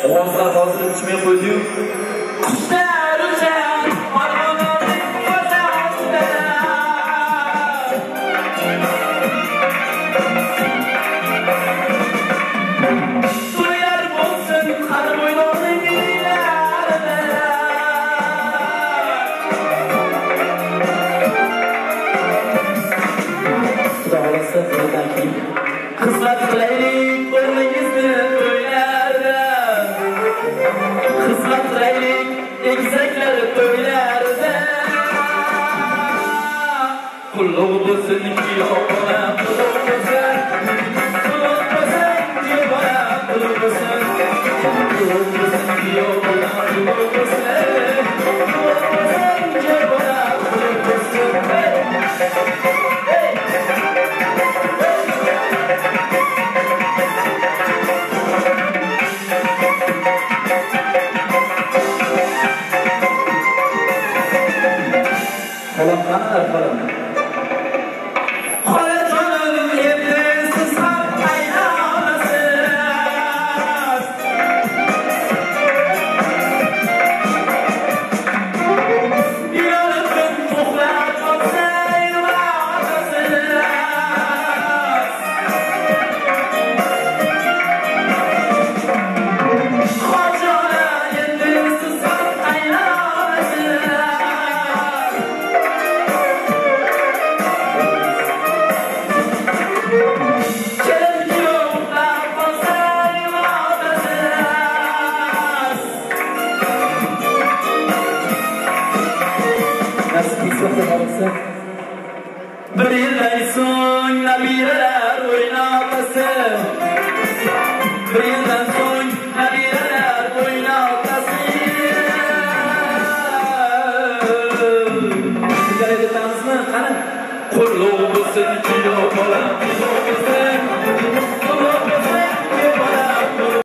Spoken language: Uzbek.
Ovozlar hozir uchmay qo'ydi-yu. Qushlar uchar, ormonlarning o'zasida. To'yar bo'lsin har bo'ylarning uylarida. Xudo xolasa bundan keyin xizmat qilaylik o'rningizni to'ylarda. Xizmat qilaylik egizaklar to'ylarda. Qulluq bo'lsin kuyov bola, qulluq bo'lsin. Qulluq bo'lsin kuyov bola, qulluq bo'lsin. Qulluq bo'lsin kuyov bola, qulluq bo'lsin. Qulluq bo'lsin kuyov bola, qulluq bo'lsin. Xolam qanaqa xolam? Xolajonim endi siz ham aylanasiz. Yo'lim uxlab qolsang vaqtisiz. Xojonim endi siz ham aylanasiz. Bir yildan so'ng nabiralar o'ynatasi. Bir yildan so'ng nabiralar o'ynatasi. Birgalikda aytamizmi? Qani? Qulluq bo'lsin kuyov bola.